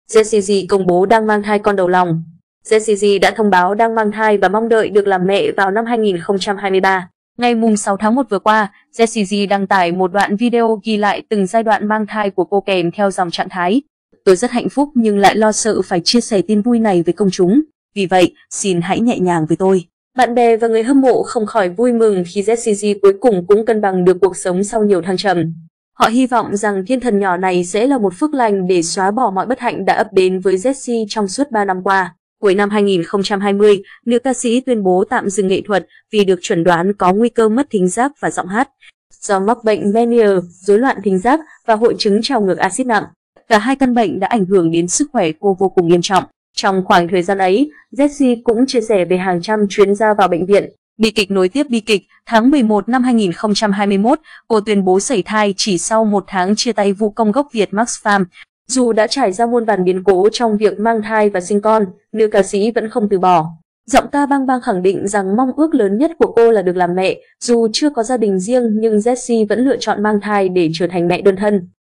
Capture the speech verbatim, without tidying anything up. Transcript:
Jessie J công bố đang mang thai con đầu lòng. Jessie J đã thông báo đang mang thai và mong đợi được làm mẹ vào năm hai nghìn không trăm hai mươi ba. Ngày sáu tháng một vừa qua, Jessie J đăng tải một đoạn video ghi lại từng giai đoạn mang thai của cô kèm theo dòng trạng thái: "Tôi rất hạnh phúc nhưng lại lo sợ phải chia sẻ tin vui này với công chúng. Vì vậy, xin hãy nhẹ nhàng với tôi." Bạn bè và người hâm mộ không khỏi vui mừng khi Jessie J cuối cùng cũng cân bằng được cuộc sống sau nhiều thăng trầm. Họ hy vọng rằng thiên thần nhỏ này sẽ là một phước lành để xóa bỏ mọi bất hạnh đã ập đến với Jessie trong suốt ba năm qua. Cuối năm hai nghìn không trăm hai mươi, nữ ca sĩ tuyên bố tạm dừng nghệ thuật vì được chẩn đoán có nguy cơ mất thính giác và giọng hát do mắc bệnh Meniere, rối loạn thính giác và hội chứng trào ngược axit nặng. Cả hai căn bệnh đã ảnh hưởng đến sức khỏe cô vô cùng nghiêm trọng. Trong khoảng thời gian ấy, Jessie cũng chia sẻ về hàng trăm chuyến ra vào bệnh viện. Bi kịch nối tiếp bi kịch, tháng mười một năm hai nghìn không trăm hai mươi mốt, cô tuyên bố sẩy thai chỉ sau một tháng chia tay vũ công gốc Việt Max Pham. Dù đã trải ra muôn vàn biến cố trong việc mang thai và sinh con, nữ ca sĩ vẫn không từ bỏ. Giọng ca bang bang khẳng định rằng mong ước lớn nhất của cô là được làm mẹ. Dù chưa có gia đình riêng nhưng Jessie vẫn lựa chọn mang thai để trở thành mẹ đơn thân.